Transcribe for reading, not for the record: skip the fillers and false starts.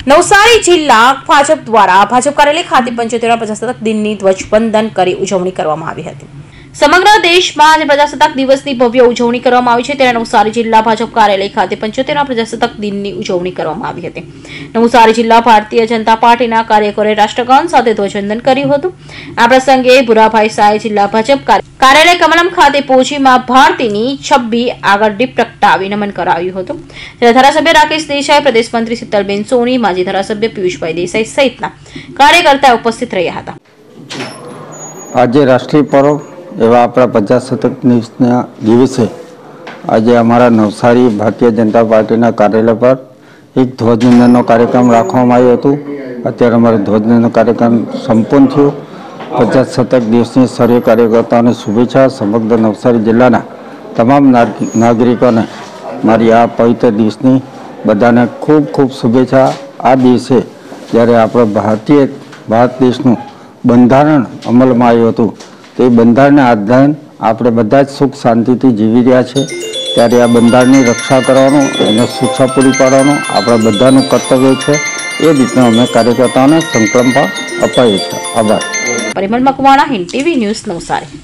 નવસારી જિલ્લા ભાજપ દ્વારા ભાજપ કાર્યાલય ખાતે 75મા પ્રજાસત્તાક દિનની ધ્વજવંદન કરી ઉજવણી કરવામાં આવી હતી। સમગ્ર દેશમાં આજે પ્રજાસત્તાક દિવસની ભવ્ય ઉજવણી કરવામાં આવી છે ત્યારે નવસારી જિલ્લા ભાજપ કાર્યાલય ખાતે 75મા પ્રજાસત્તાક દિનની ઉજવણી કરવામાં આવી હતી। નવસારી જિલ્લા ભારતીય જનતા પાર્ટીના કાર્યકરોએ રાષ્ટ્રગાન સાથે ધ્વજવંદન કર્યું હતું। આ પ્રસંગે ભુરાભાઈ શાહે જિલ્લા ભાજપ કાર્યાલય કમલમ ખાતે પહોંચી માં ભારતીની છબી આગળ દીપ પ્રગટાવી નમન કરાવ્યું હતું। ત્યારે ધારાસભ્ય રાકેશ દેસાઈ, પ્રદેશ મંત્રી શીતલબેન સોની, માજી ધારાસભ્ય પિયુષભાઈ દેસાઈ સહિતના કાર્યકર્તાઓ ઉપસ્થિત રહ્યા હતા। આજે રાષ્ટ્રીય પર્વ એવા આપણા પ્રજાસત્તાક દિવસે આજે અમારા નવસારી ભારતીય જનતા પાર્ટીના કાર્યાલય પર એક ધ્વજવંદનનો કાર્યક્રમ રાખવામાં આવ્યો હતો। અત્યારે અમારો ધ્વજવંદનનો કાર્યક્રમ સંપન્ન થયો। પ્રજાસત્તાક દિવસની સર્વે કાર્યકર્તાઓને શુભેચ્છા। સમગ્ર નવસારી જિલ્લાના તમામ નાગરિકોને મારી આ પવિત્ર દિવસની બધાને ખૂબ ખૂબ શુભેચ્છા। આ દિવસે જ્યારે આપણો ભારત દેશનું બંધારણ અમલમાં આવ્યું હતું તે બંધારણના આધારે આપણે બધા જ સુખ શાંતિથી જીવી રહ્યા છે ત્યારે આ બંધારણની રક્ષા કરવાનું અને શિક્ષા પૂરી પાડવાનું આપણા બધાનું કર્તવ્ય છે। એ રીતના અમે કાર્યકર્તાઓને સંકલ્પ અપાઈએ છીએ। આભાર। Parimal Makwana, Hind TV news, Navsari.